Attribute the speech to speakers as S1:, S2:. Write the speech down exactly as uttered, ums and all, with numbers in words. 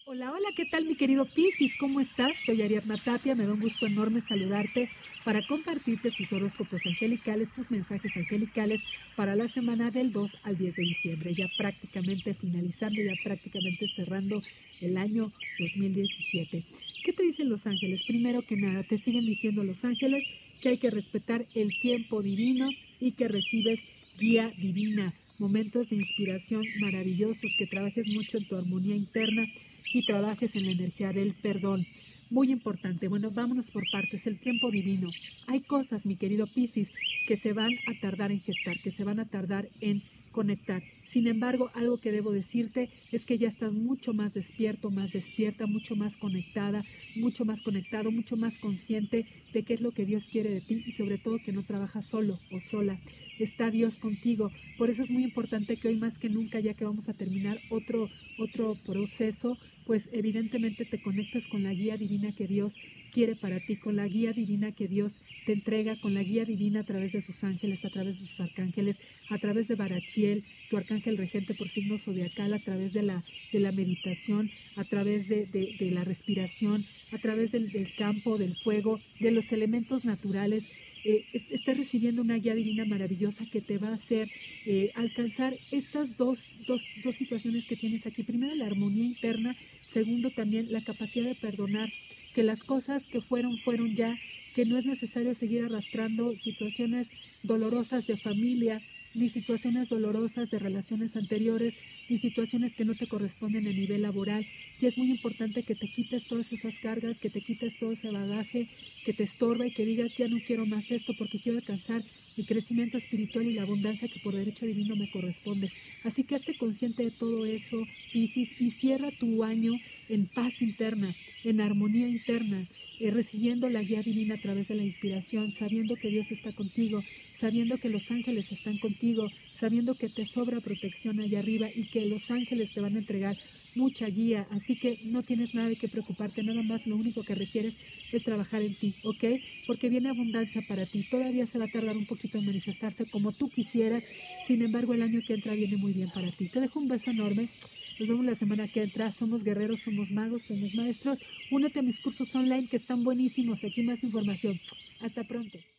S1: Hola, hola, ¿qué tal mi querido Piscis? ¿Cómo estás? Soy Ariadna Tapia, me da un gusto enorme saludarte para compartirte tus horóscopos angelicales, tus mensajes angelicales para la semana del dos al diez de diciembre, ya prácticamente finalizando, ya prácticamente cerrando el año dos mil diecisiete. ¿Qué te dicen los ángeles? Primero que nada, te siguen diciendo los ángeles que hay que respetar el tiempo divino y que recibes guía divina, momentos de inspiración maravillosos, que trabajes mucho en tu armonía interna y trabajes en la energía del perdón. Muy importante. Bueno, vámonos por partes. El tiempo divino. Hay cosas, mi querido Piscis, que se van a tardar en gestar, que se van a tardar en conectar. Sin embargo, algo que debo decirte es que ya estás mucho más despierto, más despierta, mucho más conectada, mucho más conectado, mucho más consciente de qué es lo que Dios quiere de ti y sobre todo que no trabajas solo o sola. Está Dios contigo. Por eso es muy importante que hoy más que nunca, ya que vamos a terminar otro, otro proceso, pues evidentemente te conectas con la guía divina que Dios quiere para ti, con la guía divina que Dios te entrega, con la guía divina a través de sus ángeles, a través de sus arcángeles, a través de Barachiel, tu arcángel regente por signo zodiacal, a través de la, de la meditación, a través de, de, de la respiración, a través del, del campo, del fuego, de los elementos naturales. Eh, estás recibiendo una guía divina maravillosa que te va a hacer eh, alcanzar estas dos, dos, dos situaciones que tienes aquí. Primero, la armonía interna. Segundo, también la capacidad de perdonar, que las cosas que fueron, fueron ya, que no es necesario seguir arrastrando situaciones dolorosas de familia, ni situaciones dolorosas de relaciones anteriores, ni situaciones que no te corresponden a nivel laboral. Y es muy importante que te quites todas esas cargas, que te quites todo ese bagaje que te estorba y que digas, ya no quiero más esto porque quiero alcanzar mi crecimiento espiritual y la abundancia que por derecho divino me corresponde. Así que hazte consciente de todo eso, Piscis, y cierra tu año en paz interna, en armonía interna, eh, recibiendo la guía divina a través de la inspiración, sabiendo que Dios está contigo, sabiendo que los ángeles están contigo, sabiendo que te sobra protección allá arriba y que los ángeles te van a entregar mucha guía, así que no tienes nada de qué preocuparte, nada más lo único que requieres es trabajar en ti, ¿ok? Porque viene abundancia para ti, todavía se va a tardar un poquito en manifestarse como tú quisieras, sin embargo el año que entra viene muy bien para ti. Te dejo un beso enorme, nos vemos la semana que entra, somos guerreros, somos magos, somos maestros, únete a mis cursos online que están buenísimos, aquí más información, hasta pronto.